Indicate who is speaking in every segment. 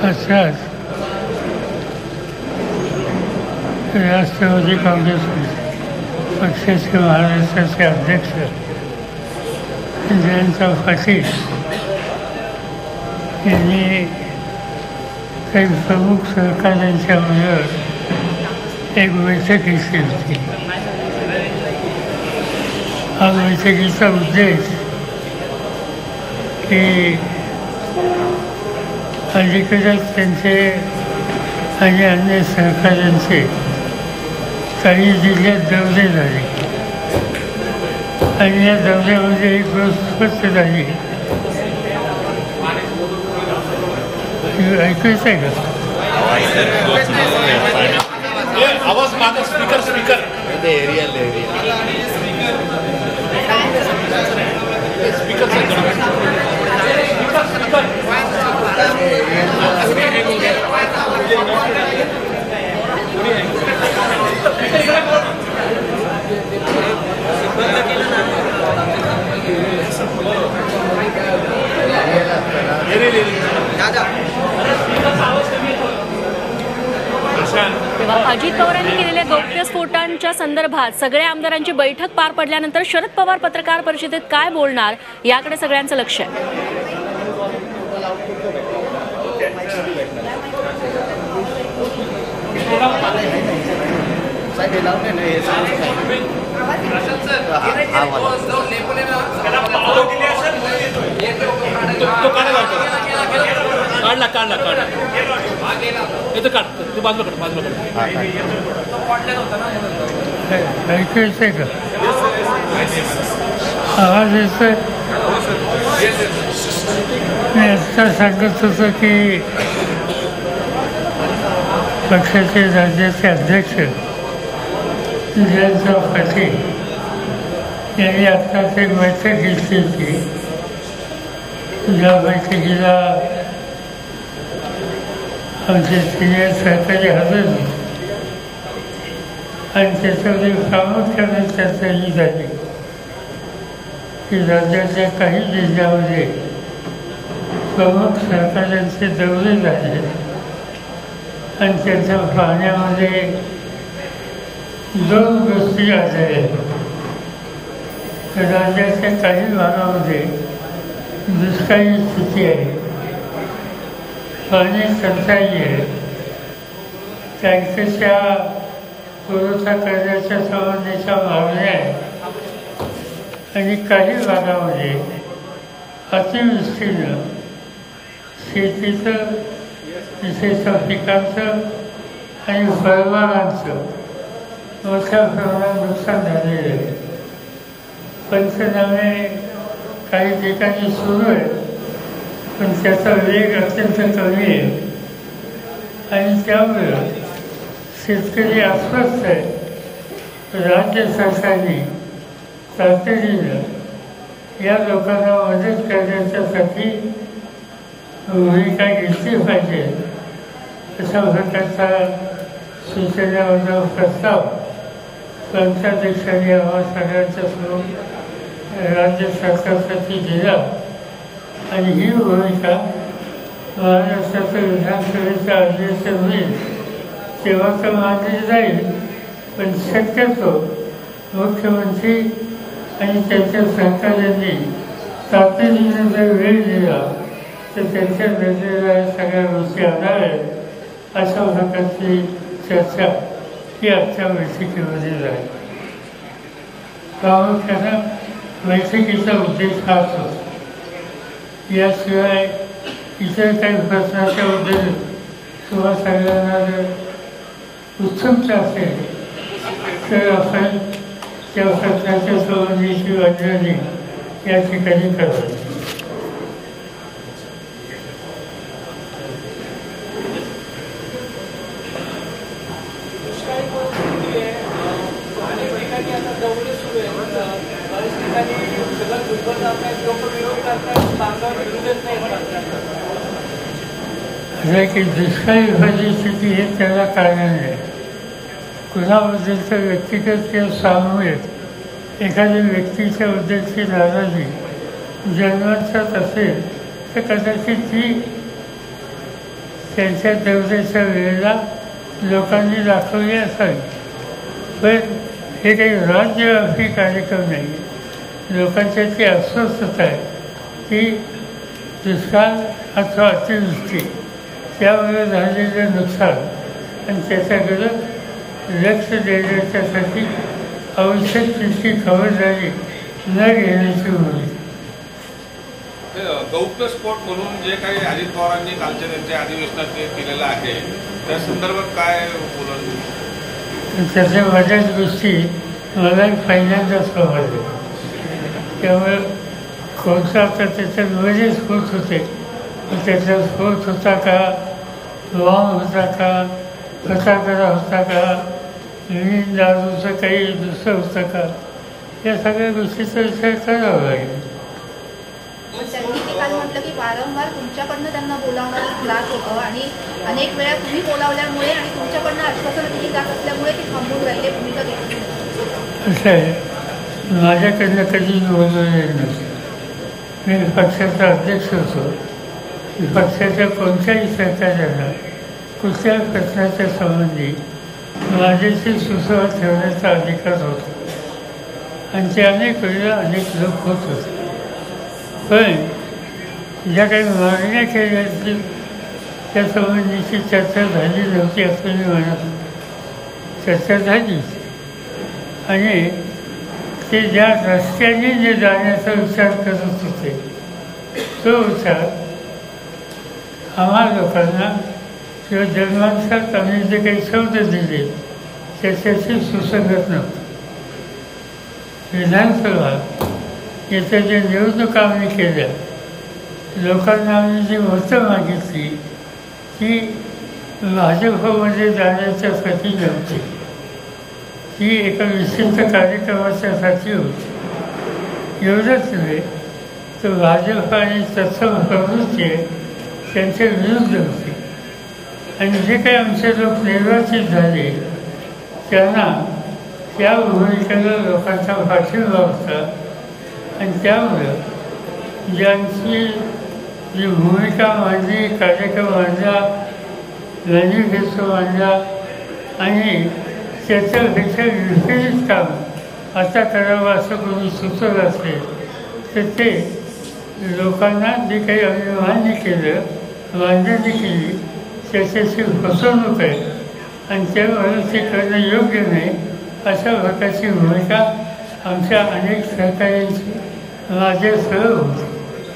Speaker 1: अशाच राष्ट्रवादी काँग्रेस पक्षाचे महाराष्ट्राचे अध्यक्ष जयंत पाटील यांनी काही प्रमुख सहकाऱ्यांच्या बरोबर एक बैठक घेतली होती. हा बैठकीचा उद्देश की अलीकडेच त्यांचे आणि अन्य सहकाऱ्यांचे काही जिल्ह्यात दौरे झाले आणि या दौऱ्यामध्ये एक गोष्ट स्पष्ट झाली. ऐकायचं आहे का?
Speaker 2: आवाज मागं स्पीकर
Speaker 3: तेव्हा अजित पवारांनी केलेल्या गौप्यस्फोटांच्या संदर्भात सगळ्या आमदारांची बैठक पार पडल्यानंतर शरद पवार पत्रकार परिषदेत काय बोलणार याकडे सगळ्यांचं लक्ष आहे.
Speaker 2: काढला इथं काढ तू बाजूला
Speaker 1: ऐकायचं आहे का? आवाज येतोय? मी आत्ता सांगत होतो की पक्षाचे राज्याचे अध्यक्ष जयंत पाटील यांनी आत्ताच एक बैठक घेतली होती. ज्या बैठकीला आमचे सिनियर सहकारी हजर होते आणि त्याच्यामध्ये प्रामुख्याने चर्चा ही झाली की राज्याच्या काही जिल्ह्यामध्ये प्रमुख सहकाऱ्यांचे दौरे झाले आणि त्याच्या पाहण्यामध्ये दोन गोष्टी आढळल्या. राज्याच्या काही भागामध्ये दुष्काळी स्थिती आहे, पाणी टंचाई आहे, टँकरच्या पुरवठा करण्याच्या संबंधीच्या मागण्या आहेत आणि काही भागामध्ये अतिवृष्टीनं शेतीचं विशेषतः पिकांचं आणि फळबागांचं मोठ्या प्रमाणात नुकसान झालेलं आहे. पंचनामे काही ठिकाणी सुरू आहेत पण त्याचा वेग अत्यंत कमी आहे आणि त्यामुळं शेतकरी अस्वस्थ आहे. राज्य सरकारने तातडीनं या लोकांना मदत करण्याच्यासाठी भूमिका घेतली पाहिजे अशा प्रकारचा सूचनेचा प्रस्ताव पंचाध्यक्षांनी आम्हा सगळ्यांच्या समोर राज्य सरकारसाठी दिला आणि ही भूमिका महाराष्ट्राचं विधानसभेचं अधिवेशन होईल तेव्हा तर मानली जाईल. पण शक्यतो मुख्यमंत्री आणि त्यांच्या सहकार्यांनी तातडीनं जर वेळ दिला तर त्यांच्या निर्णयाला सगळ्या गोष्टी आणणार आहेत अशा प्रकारची चर्चा ही आजच्या बैठकीमध्ये झाली. प्रामुख्यानं बैठकीचा उद्देश हाच होता. याशिवाय इतर काही प्रश्नाच्या उद्देश किंवा सगळ्यांना जर उत्सुकता असेल तर आपण त्या प्रश्नाच्या संबंधीची वाटणी या ठिकाणी करावी. की दुष्काळी परिस्थिती हे त्याला कारण आहे. कुणाबद्दलचं व्यक्तिगत किंवा सामूहिक एखाद्या व्यक्तीच्या बद्दलची नाराजी जन्मतच असेल तर कदाचित ती त्यांच्या देवतेच्या वेळेला लोकांनी दाखवली असावी. पण हे काही राज्यव्यापी कार्यक्रम नाही आहे. लोकांच्या ती अस्वस्थता आहे की दुष्काळ अथवा अतिवृष्टी त्यामुळे झालेलं नुकसान आणि त्याच्याकडे लक्ष देण्याच्यासाठी आवश्यक तितकी खबरदारी न घेण्याची भूमिका.
Speaker 4: गौप्यस्फोट म्हणून जे काही अजित पवारांनी कालच्या त्यांच्या अधिवेशनात जे केलेलं आहे त्या संदर्भात काय बोलणं?
Speaker 1: त्याच्या बऱ्याच गोष्टी मला पहिल्यांदाच समजले. त्यामुळे कोणता तर त्याच्यात बरेच स्फोट होते. त्याचा स्फोट होता का, बॉम्ब होता का, फटाकडा होता का, नवीन दारूचं काही दुसरं होतं का, या सगळ्या गोष्टीचा विचार करावा लागेल.
Speaker 5: त्यांनी ते काल म्हटलं की वारंवार तुमच्याकडनं त्यांना बोलावण्याला त्रास होतो आणि अनेक वेळा तुम्ही बोलावल्यामुळे आणि तुमच्याकडनं आश्वासन दिली जात असल्यामुळे ते थांबून राहिले, भूमिका घेतली.
Speaker 1: असं आहे, माझ्याकडनं कधी बोलवलेलं नसतं. मी पक्षाचा अध्यक्ष होतो. पक्षाच्या कोणत्याही सहकार्याला कुठल्याही प्रश्नाच्या संबंधी माझ्याशी सुसंवाद ठेवण्याचा अधिकार होता आणि ते अनेक वेळेला अनेक लोक होत होते. पण ज्या काही मागण्या केल्या असतील त्या संबंधीची चर्चा झाली नव्हती असं मी म्हणत. चर्चा झाली आणि ते ज्या रस्त्याने जे जाण्याचा विचार करत होते तो विचार आम्हा लोकांना किंवा जन्मांसात आम्ही जे काही शब्द दिले त्याच्याशी सुसंगत नव्हतं. विधानसभा याच्या ज्या निवडणुका आम्ही केल्या, लोकांना आम्ही जी मतं मागितली ती भाजपमध्ये जाण्याच्यासाठी नव्हती, ही एका विशिष्ट कार्यक्रमाच्यासाठी होती. एवढंच नव्हे तर भाजप आणि तत्सम प्रवृत्ती आहे त्यांच्या विरुद्ध होती. आणि जे काही आमचे लोक निर्वाचित झाले त्यांना त्या भूमिकेला लोकांचा पाठिंबा होता आणि त्यामुळं ज्यांची जी भूमिका मांडली, कार्यक्रम मांडला, मॅनिफेस्टो मांडला आणि त्याच्यापेक्षा विपरीत काम आता करावं असं कोणी सुचत असेल तर ते लोकांना जे काही आम्ही मान्य केलं, मांडणी केली त्याच्याशी फसवणूक आहे आणि त्यामुळे ते करणं योग्य नाही अशा प्रकारची भूमिका आमच्या अनेक सहकार्यांची माझ्यासह होती.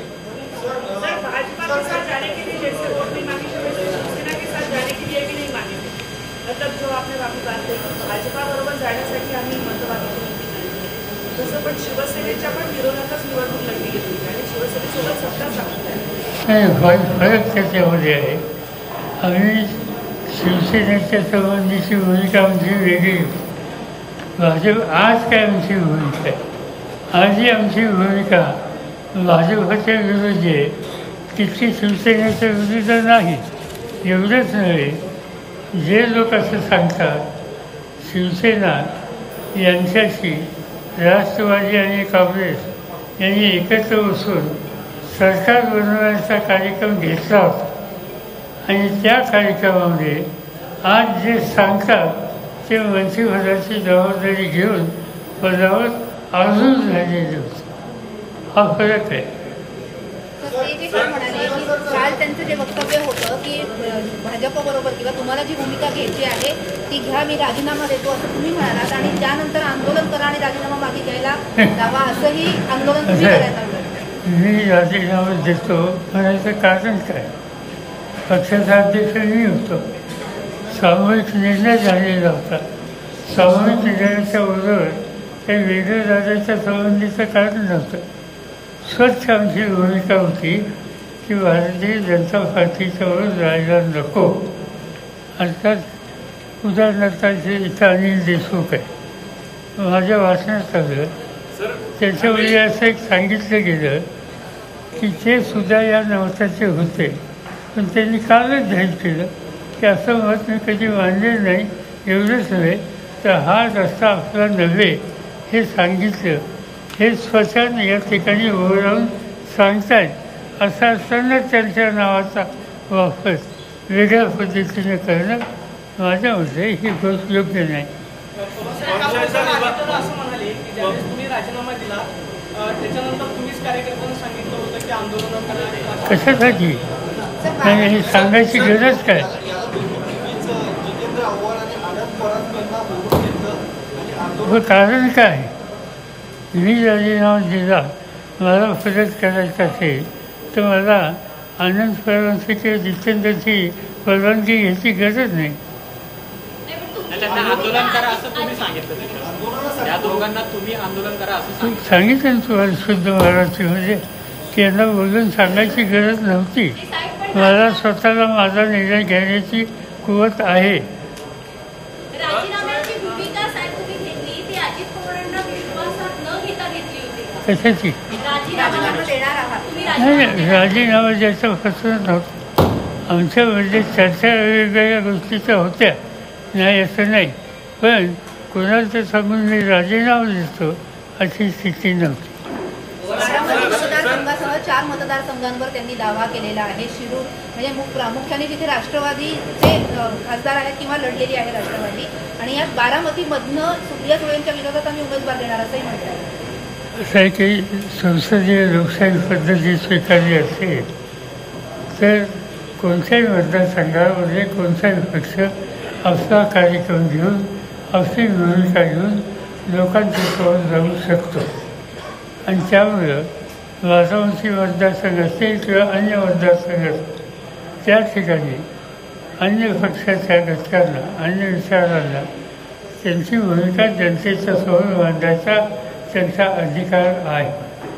Speaker 1: फरक त्याच्यामध्ये आहे. आम्ही शिवसेनेच्या संबंधीची भूमिका आमची वेगळी होती. भाजप आज काय आमची भूमिका आहे? आजही आमची भूमिका भाजपच्या विरुद्ध आहे, तितकी शिवसेनेच्या विरुद्ध नाही. एवढंच नव्हे, जे लोक असं सांगतात शिवसेना यांच्याशी राष्ट्रवादी आणि काँग्रेस यांनी एकत्र बसून सरकार बनवण्याचा कार्यक्रम घेतला होता आणि त्या कार्यक्रमामध्ये आज जे सांगतात ते मंत्रिपदाची जबाबदारी घेऊन पदावर अजून झालेले होते. हा फरक आहे.
Speaker 5: ते जे काय म्हणाले की काल त्यांचं जे वक्तव्य होतं की भाजपबरोबर किंवा तुम्हाला जी भूमिका घ्यायची आहे ती घ्या, मी राजीनामा देतो असं तुम्ही म्हणालात आणि त्यानंतर आंदोलन करा आणि राजीनामा मागे घ्यायला लावा असंही आंदोलन तुम्ही करायला लागलं.
Speaker 1: मी राजीनामा देतो म्हणायचं कारण काय? पक्षाचा अध्यक्ष मी होतो. सामूहिक निर्णय झालेला होता. सामूहिक निर्णयाच्या बरोबर काही वेगळं जाण्याच्या संबंधीचं कारण नव्हतं. स्वच्छ आमची भूमिका होती की भारतीय जनता पार्टीच्यावर जायला नको. अर्थात उदाहरणार्थ इथं अनिल देशमुख आहे, माझ्या भाषणात आलं त्याच्यावेळी असं एक सांगितलं गेलं की ते सुद्धा या नवताचे होते, पण त्यांनी कालच जाहीर केलं की असं मत मी कधी मानलेलं नाही. एवढंच नव्हे तर हा रस्ता आपला नव्हे हे सांगितलं. हे स्वतः या ठिकाणी उभं राहून सांगतायत. असं असताना त्यांच्या नावाचा वापर वेगळ्या पद्धतीने करणं माझ्या मते ही गोष्ट योग्य नाही.
Speaker 6: असं म्हणाले की ज्यावेळेस तुम्ही राजीनामा दिला त्याच्यानंतर तुम्हीच कार्यकर्त्यांना सांगितलं होतं की आंदोलन करा.
Speaker 1: कशासाठी नाही हे सांगायची गरज काय? कारण काय? मी राजीनामा दिला मला परत करायचं असेल तर मला आनंद पवारांची किंवा जितेंद्रची परवानगी घ्यायची गरज नाही.
Speaker 2: त्यांना आंदोलन करा असं तुम्ही सांगितलं. त्या दोघांना तुम्ही आंदोलन करा असं
Speaker 1: सांगितलं ना तुम्हाला शुद्ध मराठीमध्ये की यांना बोलून सांगायची गरज नव्हती. मला स्वतःला माझा निर्णय घेण्याची कुवत आहे.
Speaker 3: राजीनाम्याची भूमिका साहेब तुम्ही घेतली ती अजित पवारांना विश्वासात न घेता घेतली होती.
Speaker 1: कशाची?
Speaker 5: राजीनामा देणार आहात
Speaker 3: तुम्ही
Speaker 1: नाही राजीनामा द्यायचा प्रश्न नव्हता. आमच्यामध्ये चर्चा वेगवेगळ्या गोष्टीच्या होत्या नाही असं नाही, पण कोणाचं सांगून मी राजीनामा देतो अशी स्थिती नव्हती.
Speaker 5: बारामती मतदारसंघासह 4 मतदारसंघांवर त्यांनी दावा केलेला आहे. शिरूर म्हणजे प्रामुख्याने जिथे राष्ट्रवादीचे खासदार आहेत किंवा लढलेली आहे राष्ट्रवादी, आणि यात बारामतीमधनं सुप्रिया सुळेंच्या विरोधात आम्ही उमेदवार देणार असंही म्हणतात.
Speaker 1: असं आहे की संसदीय लोकशाही पद्धती स्वीकारली असेल तर कोणत्याही मतदारसंघामध्ये कोणताही पक्ष आपला कार्यक्रम घेऊन आपली भूमिका घेऊन लोकांच्यासोबत जाऊ शकतो. आणि त्यामुळं बारामती मतदारसंघ असेल किंवा अन्य मतदारसंघ असतील त्या ठिकाणी अन्य पक्षाच्या घटकांना अन्य विचारांना त्यांची भूमिका जनतेच्या समोर मांडण्याचा त्यांचा अधिकार आहे.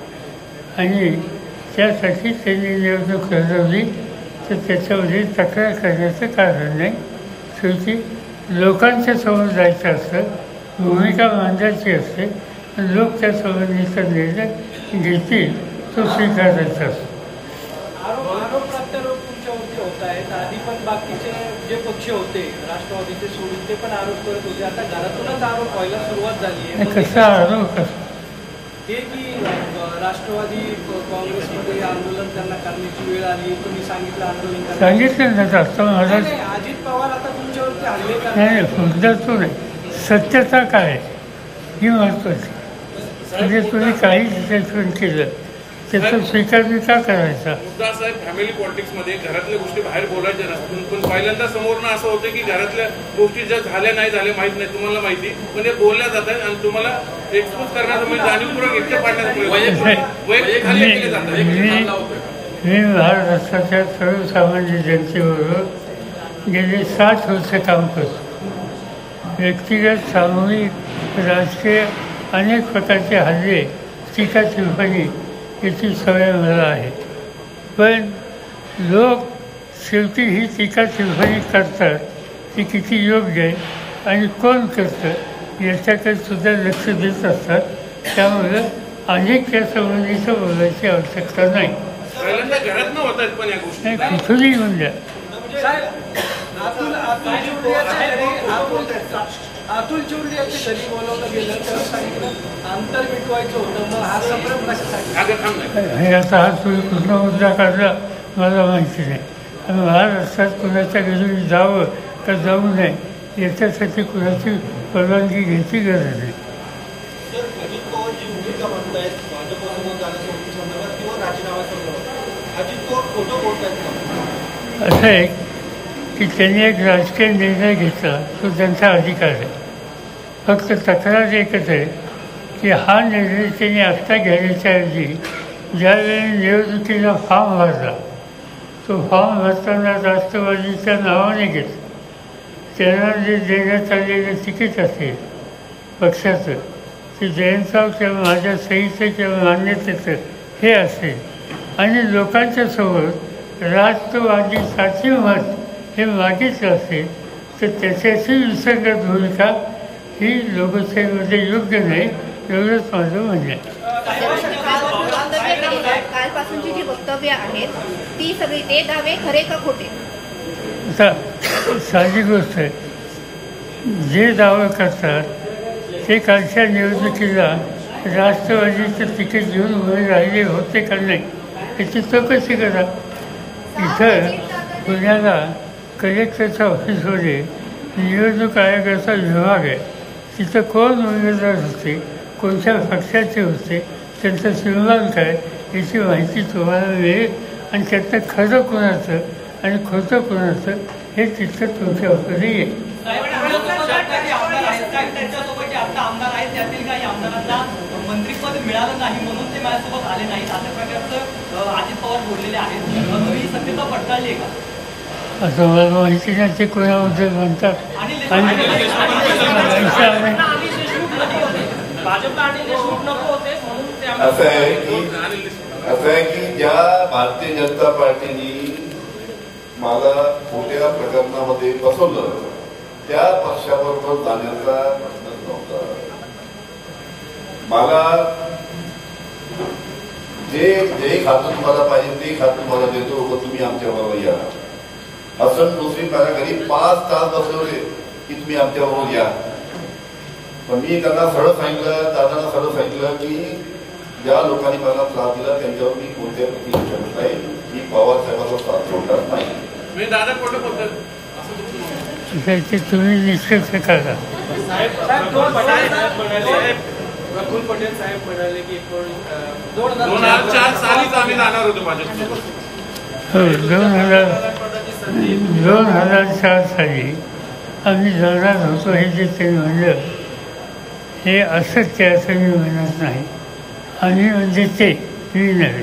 Speaker 1: आणि त्यासाठी त्यांनी निवडणूक लढवली तर त्याच्यामध्ये तक्रार करण्याचं कारण नाही. शेवटी लोकांच्या समोर जायचं असतं, भूमिका मांडायची असते, लोक त्या संबंधीचा निर्णय घेतील तो स्वीकारायचा असतो.
Speaker 6: आरोप प्रत्यारोप तुमच्यावरती होत आहेत. आधी पण बाकीचे जे पक्ष होते राष्ट्रवादीचे सोडून ते पण आरोप करत होते. आता घरातूनच आरोप व्हायला सुरुवात झाली आहे.
Speaker 1: कसा आरोप असतो
Speaker 6: हे की राष्ट्रवादी काँग्रेसमध्ये आंदोलन त्यांना करण्याची वेळ आली, तुम्ही सांगितलं आंदोलन करा.
Speaker 1: सांगितलं ना आता मला
Speaker 6: अजित पवार आता तुमच्यावरती हल्ले
Speaker 1: नाही मुद्दा तो नाही, सत्यता काय ही महत्त्वाची. म्हणजे तुम्ही काही स्टेटमेंट केलं त्याचा स्वीकार मी का करायचा?
Speaker 4: मुद्दा असा आहे फॅमिली पॉलिटिक्समध्ये घरातल्या गोष्टी बाहेर बोलायच्या नसतात, पण पहिल्यांदा समोरनं असं होतं की घरातल्या गोष्टी ज्या झाल्या नाही झाल्या माहीत नाही तुम्हाला माहिती, पण ते बोलल्या जात आहेत आणि तुम्हाला एक्सपोज करण्याचा म्हणजे जाणीवपूर्वक एकटे पाडण्याचा वैयक्तिक हल्ले केले जातात.
Speaker 1: मी महाराष्ट्राच्या सर्वसामान्य जनतेबरोबर गेली 60 वर्ष काम करतो. व्यक्तिगत सामूहिक राजकीय अनेक प्रकारचे हल्ले टीका टिप्पणी याची सवय मला आहे. पण लोक शेवटी ही टीका टिप्पणी करतात ती किती योग्य आहे आणि कोण करतं याच्याकडे सुद्धा लक्ष देत असतात. त्यामुळं अनेक त्या संबंधीचं बोलायची आवश्यकता नाही.
Speaker 4: पहिल्यांदा घरात न होत आहेत पण या गोष्टी
Speaker 1: नाही कुठूनही येऊन द्या.
Speaker 6: अतुल चिवडे यांच्या घरी बोलावलं गेलं तेव्हा सांगितलं अंतर मिटवायचं होतं. मग हा संभ्रम कशासाठी?
Speaker 1: हे आता हा तुम्ही कुठला मुद्दा काढला मला माहिती नाही. आणि महाराष्ट्रात कुणाच्या घरी जावं का जाऊ नये याच्यासाठी कुणाची परवानगी घ्यायची गरज नाही.
Speaker 7: अजित पवार जी भूमिका म्हणतायत भाजपसोबत जाण्यासंदर्भात किंवा राजीनाम्यासंदर्भात अजित पवार खोटं बोलतायत.
Speaker 1: असं आहे की त्यांनी एक राजकीय निर्णय घेतला तो त्यांचा अधिकार आहे. फक्त तक्रार एकच आहे की हा निर्णय त्यांनी आत्ता घ्यायच्या ऐवजी ज्यावेळी निवडणुकीला फॉर्म भरला तो फॉर्म भरताना राष्ट्रवादीच्या नावाने घेतला. त्यांना जे देण्यात आलेलं तिकीट असेल पक्षाचं ते जयंतराव किंवा माझ्या सहीचं किंवा मान्यतेचं हे असेल आणि लोकांच्यासोबत राष्ट्रवादीसाठी मत हे मागितलं असेल तर त्याच्याची विसंगत भूमिका ही लोकशाहीमध्ये योग्य नाही एवढंच माझं म्हणणं आहे.
Speaker 5: कालपासूनची जी वक्तव्य आहेत ती सगळी ते दावे खरे का खोटे?
Speaker 1: आता साधी गोष्ट आहे, जे दावे करतात ते कालच्या निवडणुकीला राष्ट्रवादीचं तिकीट घेऊन उभे राहिले होते का नाही याची चौकशी करा. इथं पुण्याला कलेक्टरच्या ऑफिसमध्ये निवडणूक आयोगाचा विभाग आहे, तिथं कोण उमेदवार होते, कोणत्या पक्षाचे होते, त्यांचं श्रीमान काय याची माहिती तुम्हाला मिळेल आणि त्यातनं खरं कोणाचं आणि खोटं कोणाचं हे तिथं तुमच्या ऑफिसमध्ये येईल.
Speaker 8: त्यांच्यासोबत जे आता आमदार आहेत त्यातील काही आमदारांना मंत्रिपद मिळालं नाही म्हणून ते माझ्यासोबत आले नाहीत अशा प्रकारचं अजित पवार बोललेले आहेत. ही सत्यता पडताळली आहे का?
Speaker 1: असं मला माहिती नाही ते कोणाबद्दल म्हणतात.
Speaker 9: असं आहे की ज्या भारतीय जनता पार्टीने मला मोठ्या प्रकरणामध्ये बसवलं त्या पक्षाबरोबर जाण्याचा प्रश्नच नव्हता. मला जे खातं तुम्हाला पाहिजे ते खातं तुम्हाला देतो, तुम्ही आमच्याबरोबर या. हसन मुस्लिम माझ्या घरी 5 तास बसवले की तुम्ही आमच्याबरोबर या. पण मी त्यांना सरळ सांगितलं, दादांना सरळ सांगितलं की ज्या लोकांनी मला त्रास दिला त्यांच्यावर मी कोणत्या प्रती शकत नाही, मी पवार साहेबांचा साथ सोडणार नाही.
Speaker 4: दादा खोटं बोलतात
Speaker 1: ते तुम्ही निष्कर्ष करा.
Speaker 6: प्रफुल्ल पटेल साहेब म्हणाले की
Speaker 4: 2004 सालीच आम्ही जाणार होतो भाजपसोबत.
Speaker 1: हो, 2004 साली आम्ही जाणार होतो हे जे ते म्हणलं हे असत्य असं मी म्हणत नाही. आम्ही म्हणजे ते मी नव्हे.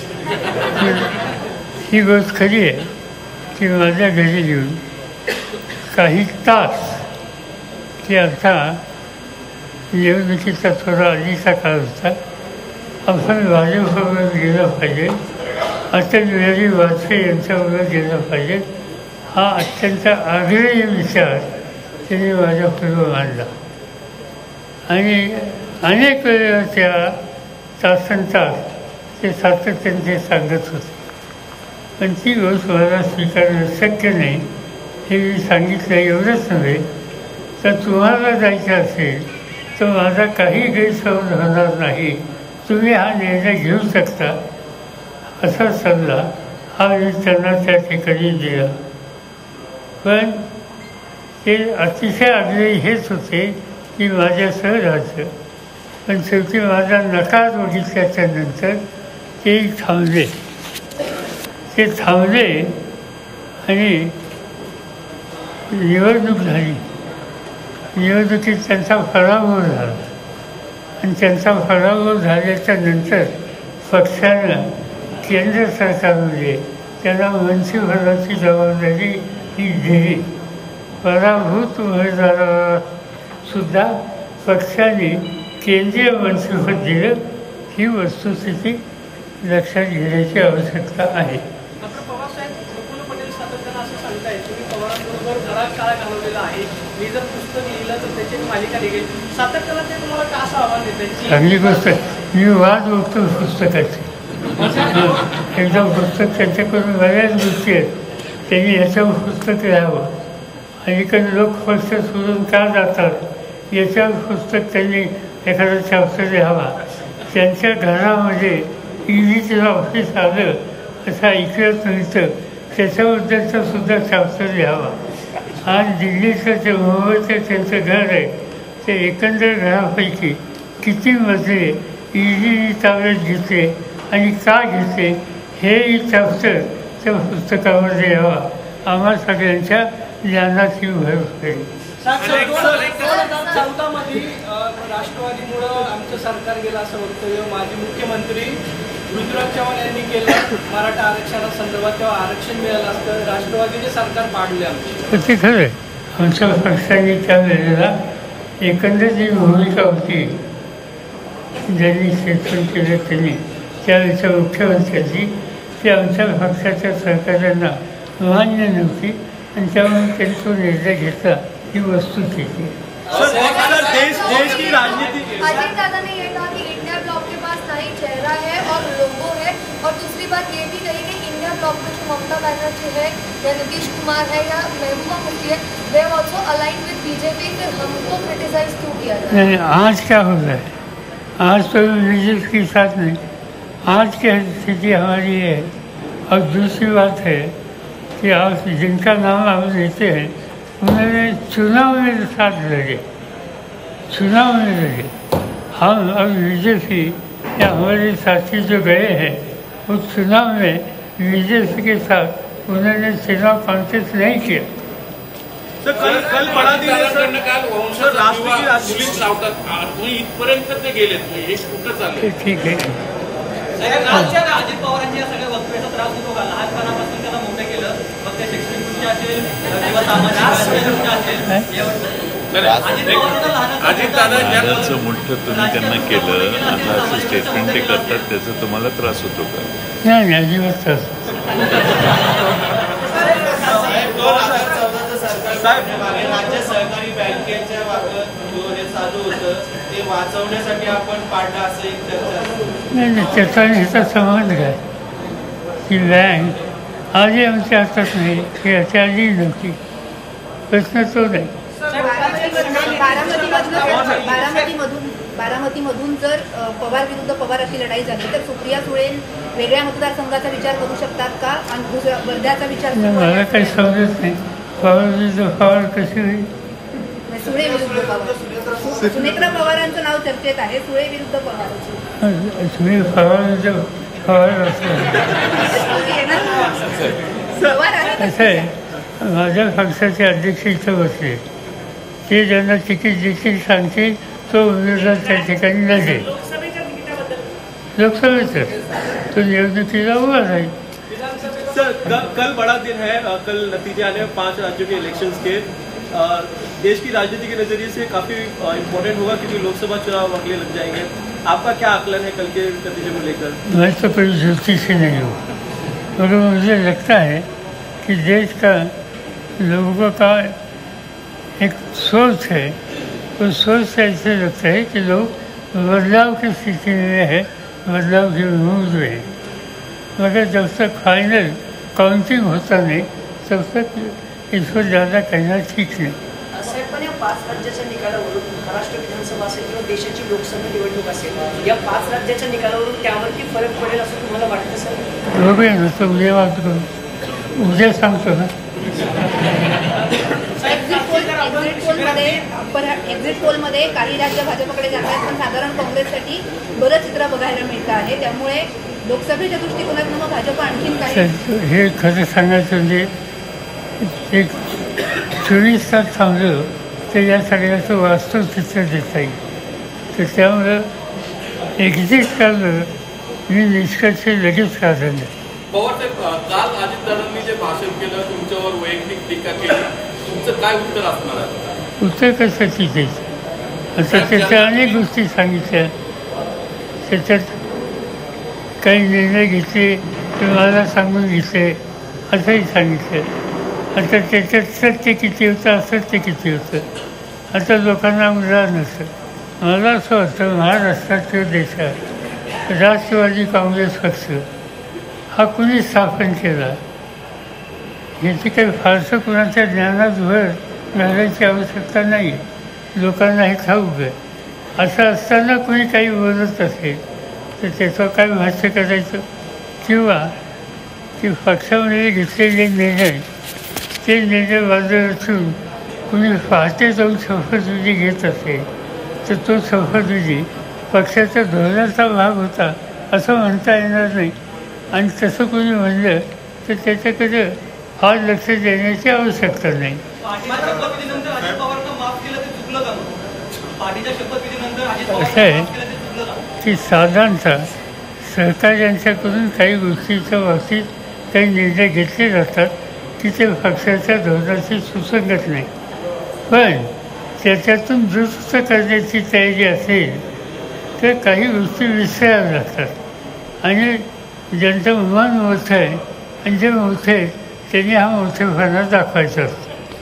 Speaker 1: ही गोष्ट खरी आहे की माझ्या घरी घेऊन काही तास की आता निवडणुकीचा थोडा आधीचा काळ होता, आपण भाजपबरोबर गेलं पाहिजे, अटल बिहारी वाजपेयी यांच्याबरोबर गेलं पाहिजे, हा अत्यंत आग्रही विचार त्यांनी माझ्यापूर्वी मांडला. आणि अनेक वेळेला त्या तासनतास ते सातत्याने सांगत होते. पण ती गोष्ट मला स्वीकारणं शक्य नाही हे मी सांगितलं. एवढंच नव्हे तर तुम्हाला जायचं असेल तर माझा काही गैरसमज होणार नाही, तुम्ही हा निर्णय घेऊ शकता असा सल्ला हा मी त्यांना त्या ठिकाणी दिला. पण ते अतिशय आग्रही हेच होते की माझ्यासह राहायचं. पण शेवटी माझा नकार बघितल्याच्या नंतर ते थांबले आणि निवडणूक झाली. निवडणुकीत त्यांचा पराभव झाला आणि त्यांचा पराभव झाल्याच्या नंतर पक्षानं केंद्र सरकारमध्ये त्यांना मंत्रिपदाची जबाबदारी ही दिली. पराभूत उमेदवाराला सुद्धा पक्षाने केंद्रीय मंत्रिपद दिलं. ही वस्तुस्थिती लक्षात घेण्याची आवश्यकता आहे.
Speaker 6: डॉक्टर पवारसाहेब, प्रफुल्ल पटेल सातत्यानं असं सांगतायत तुम्ही पवारांबरोबर बराच काळ घालवलेला आहे, मी जर पुस्तक लिहिलं तर त्याची मालिका निघेल. सातत्यानं ते तुम्हाला का असं आव्हान देतात?
Speaker 1: चांगली गोष्ट. मी वाद बघतो पुस्तकाची. एकदम पुस्तक त्यांच्याकडून बऱ्याच गोष्टी आहेत, त्यांनी याच्यावर पुस्तक लिहावं. आणि काही लोक पक्ष सोडून का जातात याच्यावर पुस्तक त्यांनी एखादा चॅप्टर लिहावा. त्यांच्या घरामध्ये ईडीचं ऑफिस आलं असं ऐकलं नव्हतं, त्याच्याबद्दलचा सुद्धा चॅप्टर लिहावा. आज दिल्लीचं जे मुंबईचं त्यांचं घर आहे ते एकंदर घरापैकी किती मजले ईडीने ताब्यात घेतले आणि का घेतले हे चॅप्टर त्या पुस्तकामध्ये यावा. आम्हा सगळ्यांच्या ज्ञानाची भर पडेल.
Speaker 6: 2014 मध्ये राष्ट्रवादीमुळं आमचं सरकार गेलं असं वक्तव्य माजी मुख्यमंत्री ऋतुराज चव्हाण यांनी केलं मराठा आरक्षणासंदर्भात. तेव्हा आरक्षण मिळालं असतं, राष्ट्रवादीचे सरकार पाडले आमचे.
Speaker 1: ते खरं आहे. आमच्या पक्षाने त्यावेळेला एकंदर जी भूमिका होती ज्यांनी क्षेत्र केलं त्यांनी त्यावेळेच्या मुख्यमंत्र्यांची ती आमच्या पक्षाच्या सरकारांना मान्य नव्हती आणि त्यामुळे त्यांनी तो निर्णय घेतला. ही वस्तुस्थिती.
Speaker 8: देश की राजनीति
Speaker 5: अजित दादा ने ये कहा कि इंडिया ब्लॉक के पास नई चेहरा है और लोगो है, और दूसरी बात ये भी कही कि इंडिया ब्लॉक में जो ममता बनर्जी है या नीतीश कुमार है या महबूबा मुफ्ती है, they also align with BJP. फिर हमको क्रिटिसाइज क्यों किया जाए?
Speaker 1: नहीं, आज क्या हो रहा है? आज तो बीजेपी के साथ नहीं. आज की स्थिति हमारी है. और दूसरी बात है कि आप जिनका नाम आप लेते हैं उन्होंने चुनाव में साथ लगे, चुनाव में लगे। हम अब बीजेपी या हमारे साथी जो गए हैं वो चुनाव में बीजेपी के साथ उन्होंने चुनाव कॉन्टेस्ट नहीं किया।
Speaker 7: सर कल बडा दिन आहे सर.
Speaker 4: काल
Speaker 7: सर, राष्ट्रपती
Speaker 4: मुलीच लावतात तुम्ही इथपर्यंत ते गेलेत, हे कुठं चाललंय?
Speaker 1: ठीक आहे.
Speaker 8: कालच्या अजित पवारांच्या या सगळ्या वक्तव्याचा त्रास होतो का? लहानपणापासून त्याला मोठं केलं, मग ते शैक्षणिक दृष्ट्या असेल किंवा सामाजिक दृष्ट्या असेल.
Speaker 10: दादाचं मोठं तुम्ही त्यांना केलं, आता असं स्टेटमेंट ते करतात, त्याचा तुम्हाला त्रास होतो का?
Speaker 1: नाही, अजिबात त्रास.
Speaker 7: राज्य सहकारी बँकेच्या बाबत चालू होतं ते वाचवण्यासाठी आपण पाडलं असं एक चर्चा.
Speaker 1: नाही, त्याचा ह्याचा संबंध काय की बँक आधी आमच्या हातात नाही की याच्या आधी नव्हती, प्रश्न तो नाही.
Speaker 5: बारामतीमधून जर पवार विरुद्ध पवार अशी लढाई झाली तर सुप्रिया सुळे वेगळ्या मतदारसंघाचा विचार करू शकतात का आणि दुसऱ्या वर्ध्याचा विचार?
Speaker 1: मला काही समजत नाही. पवार विरुद्ध पवार कशी होईल?
Speaker 5: सुळे विरुद्ध पवार. सुनेत्रा पवारांचं नाव चर्चेत आहे, सुळे विरुद्ध पवार.
Speaker 1: तुम्ही पवार विरुद्ध पवार असं असं आहे. माझ्या पक्षाचे अध्यक्ष इथं बसले, ते ज्यांना तिकीट देतील सांगतील तो उमेदवार त्या ठिकाणी नसेल. लोकसभेचं तो निवडणुकीला उभा राहील.
Speaker 7: सर कल बड़ा दिन है, कल नतीजे आने हैं 5 राज्यों के इलेक्शंस के. देश की राजनीति के नजरिए से काफी इम्पोर्टेंट होगा क्योंकि लोकसभा चुनाव अगले लग जाएंगे. आपका क्या आकलन है कल के नतीजे को लेकर?
Speaker 1: मैं तो कोई ज्योतिषी से नहीं हूँ, मगर मुझे लगता है कि देश का लोगों का एक सोच है, उस सोच से ऐसे लगता है कि लोग बदलाव की स्थिति में है, बदलाव की मूड में है. मगर जब तक फाइनल काउंटिंग होता नहीं तब तक इसको ज़्यादा कहना ठीक नहीं.
Speaker 11: साहेब, पण या 5 राज्याच्या निकालावरून महाराष्ट्र विधानसभा असेल किंवा देशाची लोकसभा निवडणूक असेल, या 5 राज्याच्या निकालावरून त्यावरती फरक पडेल असं तुम्हाला वाटतं सर?
Speaker 1: बघूया ना, तो उद्या वाद करू, उद्या सांगतो ना.
Speaker 5: एक्झिट पोलमध्ये काही राज्य भाजपकडे जात आहेत, पण साधारण काँग्रेससाठी बरं चित्र बघायला मिळतं आहे. त्यामुळे लोकसभेच्या दृष्टिकोनातून मग भाजप आणखीन काही
Speaker 1: हे खरं सांगायचं म्हणजे एक 24 तास थांबलं तर या सगळ्याचं वास्तव चित्र देता येईल. तर त्यामुळं एक्झिट काढलं मी निष्कर्ष लगेच काढलं.
Speaker 4: पवारसाहेब, काल अजितदादांनी जे भाषण केलं, तुमच्यावर वैयक्तिक टीका केली, तुमचं काय उत्तर असणार आहे?
Speaker 1: उत्तर कशाची द्यायचं? आता त्याच्या अनेक गोष्टी सांगितल्या, त्याच्यात काही निर्णय घेतले ते मला सांगून घेतले असंही सांगितलं. आता त्याच्यात सत्य किती होतं, असत्य किती होतं, आता लोकांना उदाहरण नसतं. मला असं वाटतं महाराष्ट्रात किंवा देशात राष्ट्रवादी काँग्रेस पक्ष हा कुणी स्थापन केला याची काही फारसं कुणाच्या ज्ञानात भर घालायची आवश्यकता नाही. लोकांना हे ठाऊक आहे. असं असताना कोणी काही बोलत असेल तर त्याचं काय भाष्य करायचं, किंवा की पक्षामध्ये घेतलेले निर्णय ते निर्णय बाजूला असून कुणी पहाटे जाऊन शपथविधी घेत असेल तर तो शपथविधी पक्षाच्या धोरणाचा भाग होता असं म्हणता येणार नाही. आणि तसं कोणी म्हणलं तर त्याच्याकडे फार लक्ष देण्याची आवश्यकता नाही. असं आहे की साधारणतः सहकार्यांच्याकडून काही गोष्टीच्या बाबतीत काही निर्णय घेतले जातात की ते पक्षाच्या धोरणाशी सुसंगत नाही, पण त्याच्यातून दुरुस्त करण्याची तयारी असेल तर काही गोष्टी विसरायला लागतात. आणि ज्यांचं मन मोठं आहे आणि जे मोठे आहेत त्यांनी हा मोठेपणा दाखवायचा असतो.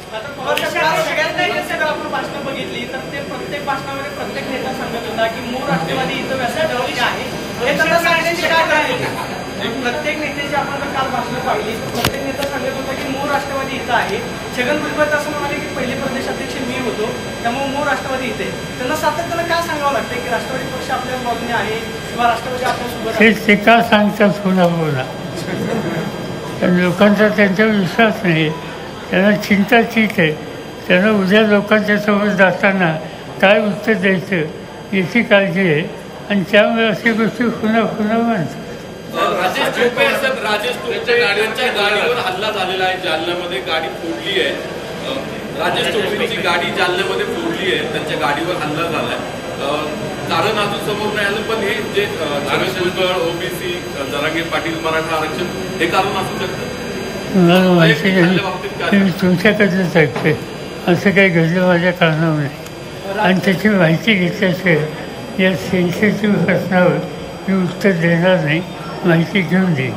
Speaker 6: आपण भाषणं बघितली तर ते प्रत्येक भाषणामध्ये प्रत्येक नेता सांगत होता की मूळ राष्ट्रवादी इथं व्यासपीठावरती आहे. हे त्यांना सांगण्याची काय आहे? प्रत्येक नेत्याची आपण काल भाषणं पाहिली, प्रत्येक नेता सांगत होता की मूळ राष्ट्रवादी इथं आहे. छगन भुजबळ असं म्हणाले की पहिले प्रदेशाध्यक्ष मी होतो, त्यामुळे मूळ राष्ट्रवादी इथे. त्यांना सातत्यानं काय सांगावं लागतं की राष्ट्रवादी पक्ष आपल्या बाजूने आहे किंवा राष्ट्रवादी आपल्यासोबत आहे?
Speaker 1: ते का सांगतात पुन्हा पुन्हा? पण लोकांचा त्यांच्यावर विश्वास नाही. त्यांना चिंता ठीक आहे, त्यांना उद्या लोकांच्यासमोर जाताना काय उत्तर द्यायचं याची काळजी आहे आणि त्यामुळे अशी गोष्टी पुन्हा पुन्हा मानतात.
Speaker 4: राजेश टोपे यांच्या गाडीवर हल्ला झालेला आहे. जालन्यामध्ये गाडी फोडली आहे. राजेश टोपेची गाडी जालन्यामध्ये फोडली आहे. त्यांच्या गाडीवर हल्ला झालाय. कारण अजून समोर नाही आलं, पण हे जे छगन ओबीसी जरांगे पाटील मराठा आरक्षण हे कारण असू शकतं.
Speaker 1: मला माहिती नाही, मी तुमच्याकडनंच ऐकते. असं काही घडलं माझ्या कारणावर नाही आणि त्याची माहिती घेतल्याशिवाय या सेन्सिटिव्ह प्रश्नावर मी उत्तर देणार नाही. माहिती घेऊन देईन.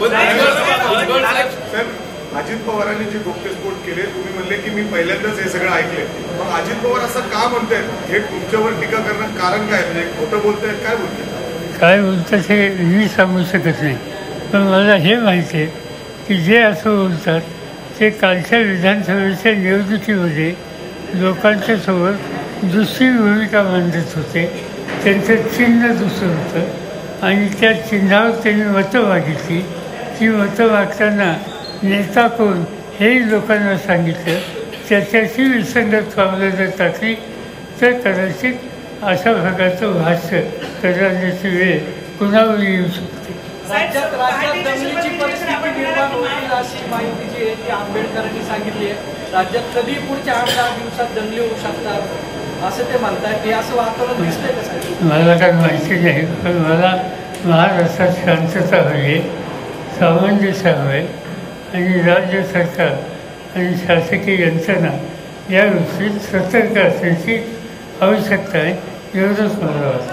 Speaker 12: अजित पवारांनी जे गौप्यस्फोट केले, तुम्ही म्हणले की मी पहिल्यांदाच हे सगळं ऐकले. मग अजित पवार असं का म्हणतायत? हे तुमच्यावर टीका करणं कारण काय? म्हणजे खोटं बोलतायत, काय बोलतायत?
Speaker 1: काय बोलतात हे मी सांगू शकत नाही. पण मला हे माहिती आहे की जे असं बोलतात ते कालच्या विधानसभेच्या निवडणुकीमध्ये लोकांच्यासोबत दुसरी भूमिका मांडत होते. त्यांचं चिन्ह दुसरं होतं आणि त्या चिन्हावर त्यांनी मतं मागितली. ती मतं मागताना नेता कोण हेही लोकांना सांगितलं. त्याच्याशी विसंगत पावलं जर टाकली तर कदाचित अशा प्रकारचं भाष्य करण्याची वेळ कुणावर येऊ शकते.
Speaker 6: राज्यात दंगलीची परिस्थिती निर्माण होईल अशी माहिती जी आहे ती आंबेडकरांनी सांगितली आहे. राज्यात कधी पुढच्या 8-10 दिवसात दंगली होऊ शकतात असं ते म्हणतात. हे असं वातावरण दिसतंय का साहेब?
Speaker 1: मला काही माहिती नाही, पण मला महाराष्ट्रात शांतता हवी, सामंजस्य हवं आहे आणि राज्य सरकार आणि शासकीय यंत्रणा या गोष्टीत सतर्क असण्याची आवश्यकता आहे, एवढंच मला वाटतं.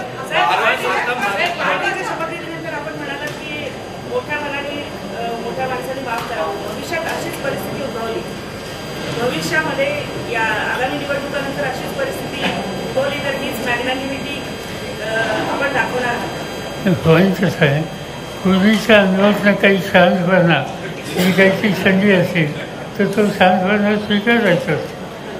Speaker 13: मोठ्या माणसाने माफ करावं. भविष्यात अशीच परिस्थिती उद्भवली, भविष्यामध्ये या आगामी निवडणुकानंतर अशीच परिस्थिती उद्भवली तर हीच मॅग्नॅनिमिटी आपण दाखवणार आहात.
Speaker 1: पॉईंट कसं आहे, पूर्वीच्या अनुभवातनं काही शहाणपणा ही काही संधी असेल तर तो शहाणपणा स्वीकारायचा असतो.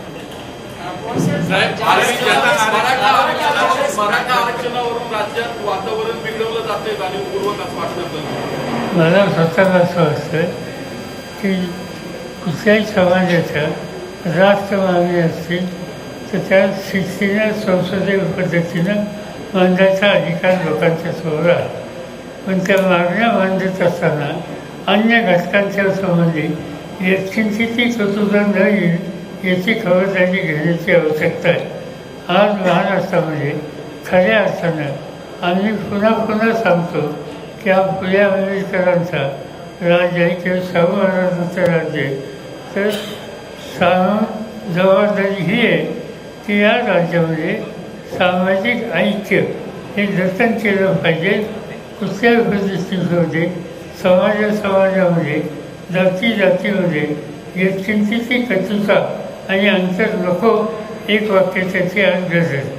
Speaker 4: मराठा आरक्षणावरून राज्यात वातावरण बिघडवलं जाते जाणीवपूर्वक असं वाटतं.
Speaker 1: मला स्वतःला असं वाटतं की कुठल्याही समाजाच्या रास्त मागणी असतील तर त्या शिस्तीनं संसदीय पद्धतीनं मांडायचा अधिकार लोकांच्या समोर आहे. पण त्या मागण्या मांडत असताना अन्य घटकांच्या संबंधी व्यक्तींची ती कटुता न येईल याची खबरदारी घेण्याची आवश्यकता आहे. आज महाराष्ट्रामध्ये खऱ्या अर्थानं आम्ही पुन्हा पुन्हा सांगतो की हा फुले आंबेडकरांचा राज्य आहे किंवा शाहू महाराजांचं राज्य आहे. तर जबाबदारी ही आहे की या राज्यामध्ये सामाजिक ऐक्य हे जतन केलं पाहिजे. कुठल्याही परिस्थितीमध्ये समाजामध्ये जातीमध्ये व्यक्तींची ती कटुता आणि अंतर नको, एक वाक्य त्याची आज गरज आहे.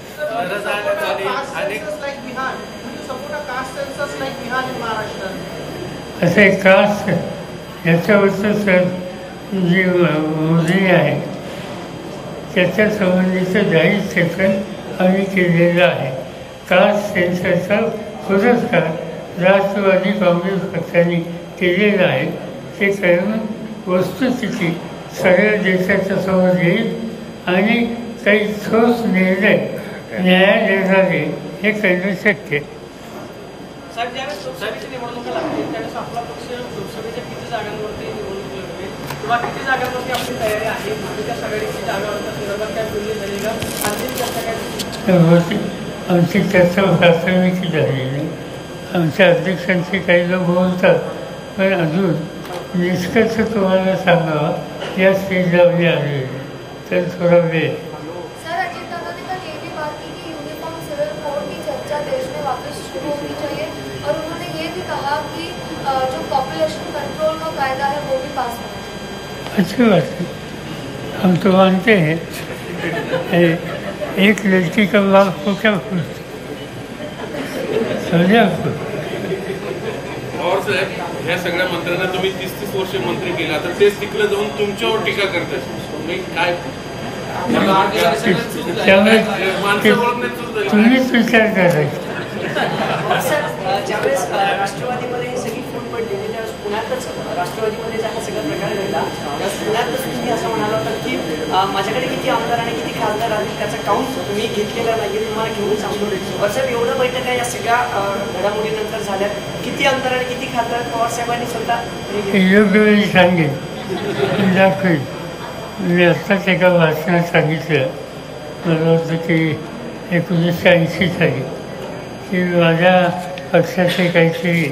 Speaker 1: असं एक कास्ट ह्याच्यावरचं जी मोजणी आहे त्याच्या संबंधीचं जाहीर सेशन आम्ही केलेलं आहे. कास्ट सेन्सरचा पुरस्कार राष्ट्रवादी काँग्रेस पक्षाने केलेलं आहे. ते करून वस्तुस्थिती सगळ्या देशाच्या समोर येईल आणि काही ठोस निर्णय न्यायालयाने हे करणं शक्य आहे.
Speaker 6: साहेब, ज्यावेळेस लोकसभेची निवडणुका लागते त्यावेळेस आपला पक्ष लोकसभेच्या किती जागांवरती निवडणूक लढवेल किंवा किती जागांवरती आपली तयारी आहे? महाविकास आघाडीची जागांच्या संदर्भात काय बोलली झाली का? अंतिम चर्चा काय?
Speaker 1: आमची चर्चा प्राथमिक झाली नाही. आमच्या अध्यक्षांचे काही लोक बोलतात, पण अजून निष्कर्ष तुम्हाला सांगावा या स्टेजला मी आले तर थोडा वेळ.
Speaker 14: सर, अजीत दादा ने कल ये भी बात की कि यूनिफॉर्म सिविल कोड की चर्चा देश में वापस शुरू होनी चाहिए और उन्होंने ये भी कहा कि जो पॉपुलेशन कंट्रोल का कायदा है वो भी पास होना चाहिए.
Speaker 1: अच्छी बात है, हम तो मानते हैं. एक लड़की का बाप को क्या पूछते समझे आपको?
Speaker 4: और साहेब, ह्या सगळ्या मंत्र्यांना तुम्ही 30-30 वर्ष मंत्री केला तर तेच तिकडे जाऊन तुमच्यावर टीका करतात. तुम्ही काय
Speaker 1: त्यामुळे तुम्हीच विचार करायचा.
Speaker 11: ज्यावेळेस राष्ट्रवादीमध्ये सगळी फूट पडलेली त्यावेळेस पुण्यात सगळ्यातच राष्ट्रवादीमध्ये हा सगळा प्रकार घडला त्या सगळ्यातच तुम्ही असं म्हणाला होता की माझ्याकडे किती आमदार आणि किती खासदार आहेत त्याचा काउंट तुम्ही घेतलेला नाही, तुम्हाला घेऊन सांगतो. साहेब एवढं बैठक आहे या सगळ्या घडामोडीनंतर झाल्यात, किती आमदार आणि किती खासदार पवार साहेबांनी स्वतः
Speaker 1: योग्य वेळी सांगेन दाखवेल. मी आत्ताच एका भाषणात सांगितलं, मला वाटतं की 1980 साली की माझ्या पक्षाचे काहीतरी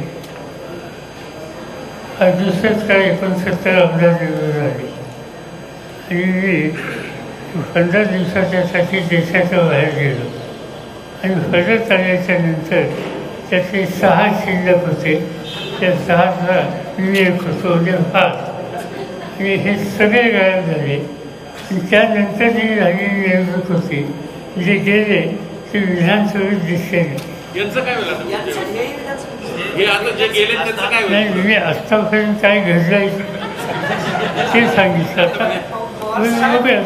Speaker 1: 68 का 69 आमदार निवडून आले आणि मी 15 दिवसाच्यासाठी देशाच्या बाहेर गेलो आणि परत आल्याच्या नंतर त्यातले 6 शिल्लक होते. त्या 6चा मी एक होतो म्हणजे 5 आणि हे सगळे गायब झाले. आणि त्यानंतर जी झालेली निवडणूक होती जे गेले ते विधानसभेत दिसले नाही.
Speaker 4: यांचं काय वेळा हे आता जे गेले त्यांचं काय
Speaker 1: नाही, मी आत्तापर्यंत काय घडलं ते सांगितलं. आता बघूया.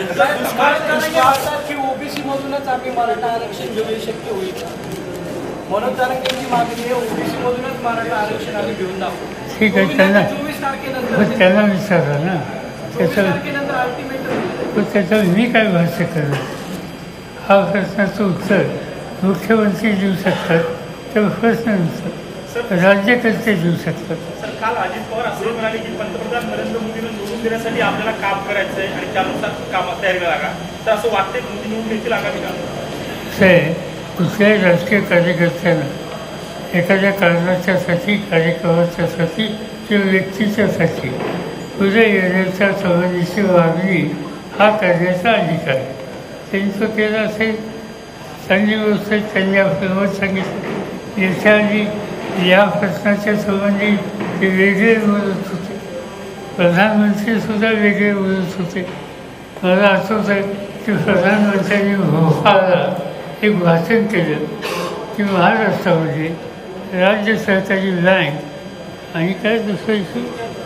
Speaker 6: की ओबीसी मधूनच आम्ही मराठा आरक्षण घेऊ शक्य होईल म्हणून त्यांची मागणी आहे, ओबीसी मधूनच मराठा आरक्षण आम्ही घेऊन दाखवू.
Speaker 1: ठीक आहे, त्यांना
Speaker 6: 24 तारखेनंतर
Speaker 1: त्यांना विचारा ना.
Speaker 6: 24 तारखेनंतर अल्टिमेट
Speaker 1: त्याचं मी काय भाष्य करणार. हा प्रश्नाचं उत्तर मुख्यमंत्री देऊ शकतात, तर प्रश्न नसतं राज्यकर्ते देऊ शकतात.
Speaker 15: सर, काल अजित पवार असं म्हणाले की पंतप्रधान नरेंद्र मोदींना निवडून देण्यासाठी आपल्याला काम करायचं आहे आणि त्यानुसार कामात तयारीला लागा. तर असं वाटतंय मोदी निवडून येतील आगामी काळात?
Speaker 1: आहे कुठल्याही राजकीय कार्यकर्त्यांना एखाद्या कारणाच्यासाठी, कार्यक्रमाच्यासाठी किंवा व्यक्तीच्यासाठी पुढे येण्याच्या संबंधीची मागणी हा करण्याचा अधिकार आहे. त्यांनी तो केला असेल, चांगली गोष्ट. त्यांनी आपलं मत सांगितलं. याच्या आधी या प्रश्नाच्या संबंधी ते वेगळे बोलत होते, प्रधानमंत्रीसुद्धा वेगळे बोलत होते. मला आठवतं आहे की प्रधानमंत्र्यांनी भोपाळला एक भाषण केलं की महाराष्ट्रामध्ये राज्य सरकारी बँक आणि काय दुसरं इशू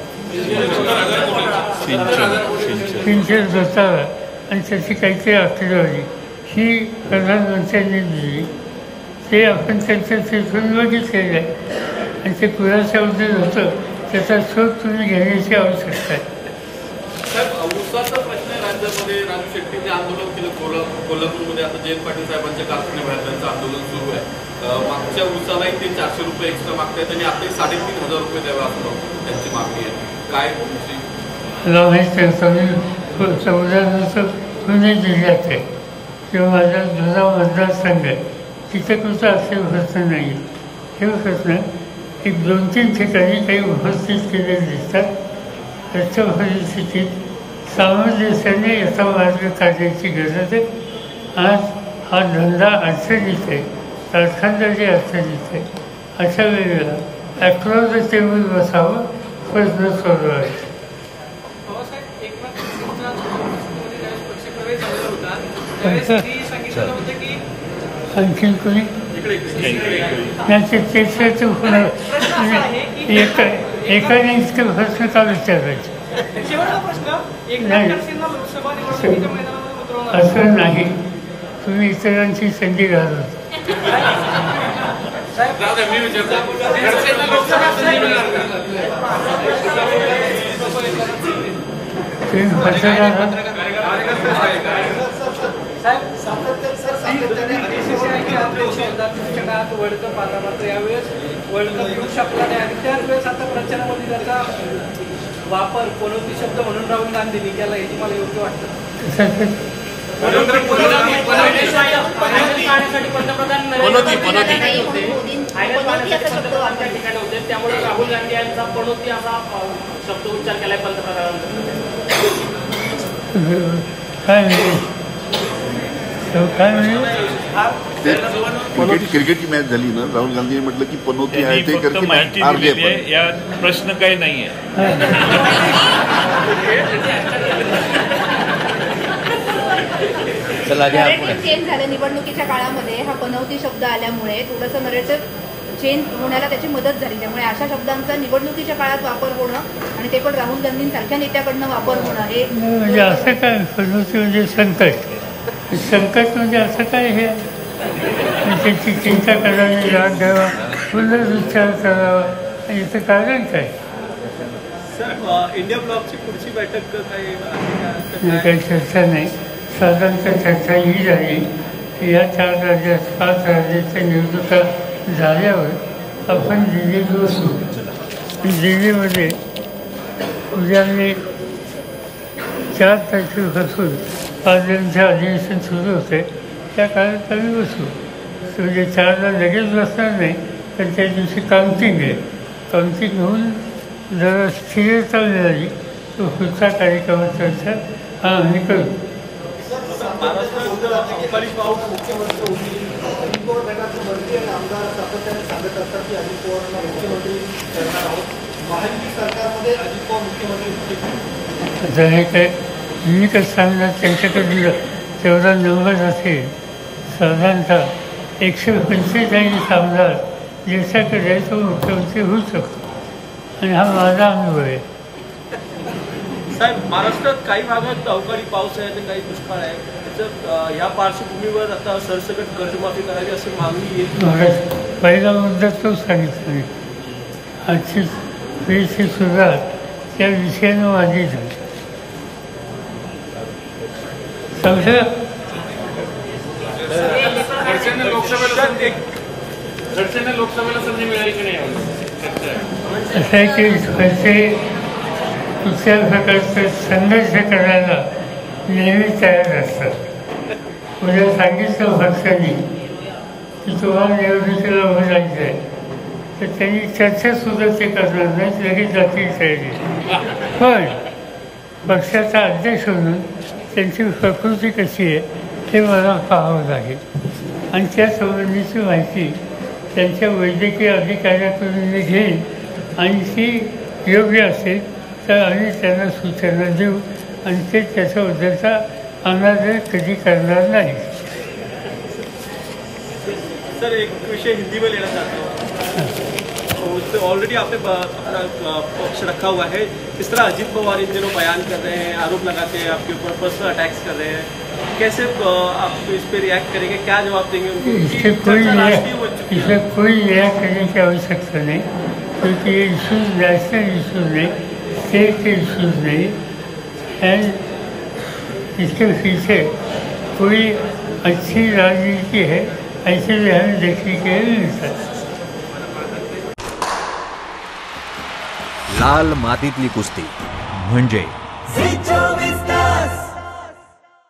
Speaker 1: सिंचन घोटाळा आणि त्याची काहीतरी आकडेवारी ही प्रधानमंत्र्यांनी दिली. ते आपण त्यांच्या तिथून बघितलेलं आहे आणि ते कुणाच्याबद्दल होतं त्याचा शोध तुम्ही घेण्याची आवश्यकता आहे.
Speaker 4: साहेब, ऊसाचा प्रश्न आहे राज्यामध्ये. राजू शेट्टींनी आंदोलन केलं कोल्हापूरमध्ये. आता जयंत पाटील साहेबांच्या कारखान्याबाहेर त्यांचं आंदोलन सुरू आहे. मागच्या ऊसालाही ते 400 रुपये एक्स्ट्रा मागतायत आणि आताही 3,500 रुपये द्यावा असं त्यांची मागणी आहे. काय तुमची?
Speaker 1: मला माहीत नाही. उदाहरणार्थ पुणे जिल्ह्यात आहे किंवा माझा जुना मतदारसंघ आहे, तिथे कुठं असे प्रश्न नाही. हे प्रश्न एक 2-3 ठिकाणी काही उपस्थित केलेले दिसतात. अशा परिस्थितीत सामंजस्याने याचा मार्ग काढण्याची गरज आहे. आज हा धंदा अडचणीत आहे, कारखानदारी अडचणीत आहे. अशा वेळेला अक्रॉस द टेबल बसावं, प्रश्न सोडवायचे. आणखीन कोणी एकाने इतके प्रश्न का विचारायचे? असं नाही, तुम्ही इतरांची संधी घालत.
Speaker 6: वर्ल्ड कप आला मात्र यावेळेस वर्ल्ड कप येऊ शकला नाही आणि त्याच वेळेस आता प्रचारामध्ये त्याचा वापर पनोती शब्द म्हणून राहुल गांधींनी केला. हे तुम्हाला योग्य वाटतं?
Speaker 2: त्यामुळे राहुल गांधी यांचा पनोती असा शब्द उच्चार केलाय पंतप्रधानांचा.
Speaker 9: क्रिकेटची मॅच झाली ना, राहुल गांधीने म्हटलं की पनोती आहे ते करते
Speaker 10: माहिती दिली. या प्रश्न काही नाहीये.
Speaker 5: चेंज झालं निवडणुकीच्या काळामध्ये. हा पनौती शब्द आल्यामुळे थोडंसं नरेटिव्ह चेंज होण्याला त्याची मदत झाली. त्यामुळे अशा शब्दांचा निवडणुकीच्या काळात वापर होणं आणि ते पण राहुल गांधींसारख्या नेत्याकडनं वापर होणं हे
Speaker 1: म्हणजे असं काय? पनौती म्हणजे संकट. संकट म्हणजे असं काय? हे त्याची चिंता करावी, राग घ्यावा, पुनर्विचार करावा, याचं कारण काय?
Speaker 7: सर इंडिया ब्लॉकची पुढची बैठक काही
Speaker 1: काही चर्चा नाही. साधारणतः चर्चा ही झाली की या 4 राज्यात 5 राज्याच्या निवडणुका झाल्यावर आपण दिल्लीत बसू. दिल्लीमध्ये उद्या मी 4 तारखेपासून 5 दिवसांचं अधिवेशन सुरू होते. त्या काळात आम्ही बसू. म्हणजे 4ला लगेच बसणार नाही, तर त्या दिवशी काउंटिंग आहे. काउंटिंग होऊन जरा स्थिरता मिळाली तो पुढचा कार्यक्रम चर्चा हा आम्ही करू.
Speaker 6: अवकाळी पाऊस मुख्यमंत्री होती. अजित पवार गटाचे मंत्री आणि आमदार सातत्याने सांगत असतात की अजित पवारांना मुख्यमंत्री करणार आहोत. महायुती सरकारमध्ये अजित पवार मुख्यमंत्री होते.
Speaker 1: आता हे काय मी कसं सांगणार, त्यांच्याकडे तेवढा नंबर असेल. साधारणतः 145 आमदार ज्याच्याकडे तो मुख्यमंत्री होऊ शकतो आणि हा माझा अनुभव आहे.
Speaker 7: साहेब, महाराष्ट्रात काही भागात अवकाळी पाऊस आहे तर काही दुष्काळ आहे. त्याच्यात या पार्श्वभूमीवर आता सरसकट कर्जमाफी करावी अशी मागणी येत.
Speaker 1: पहिला मुद्दा तो सांगितला मी. आजची पिढीची सुरुवात त्या विषयानं माझी झाली. समजलं.
Speaker 4: लोकसभेला संधी मिळाली की नाही
Speaker 1: असं आहे की पैसे कुठल्याच प्रकारचे संघर्ष करायला नेहमी तयार असतात. उद्या सांगितलं पक्षाने की तुम्हाला निवडणुकीला उभं राहायचं आहे तर त्यांनी चर्चासुद्धा ते करणार नाहीत, लगेच जातील तयारी. पण पक्षाचा अध्यक्ष म्हणून त्यांची प्रकृती कशी आहे हे मला पाहावं लागेल आणि त्या संबंधीची माहिती त्यांच्या वैद्यकीय अधिकाऱ्याकडून मी घेईन आणि ती योग्य असेल तर आम्ही त्यांना सूचना देऊ आणि ते त्याच्याबद्दलचा अनादर कधी करणार नाही.
Speaker 7: सर, एक विषय हिंदी में लेना चाहता हूँ. उस पर ऑलरेडी आपने अपना पक्ष रखा हुआ है. इस तरह अजीत पवार इन दिनों बयान कर रहे हैं, आरोप लगाते हैं आपके ऊपर, पर्सनल अटैक्स कर रहे हैं. कैसे आप इस पर रिएक्ट करेंगे, क्या जवाब देंगे उनको?
Speaker 1: इससे कोई रिएक्ट करने की आवश्यकता नहीं, क्योंकि ये इशूज़ नेशनल इशूज़ नहीं, स्टेट के इशूज़ नहीं. एंड इसके पीछे कोई अच्छी राजनीति है ऐसे भी हमें देखने के लिए मिलता है.
Speaker 16: लाल मातीतली कुस्ती म्हणजे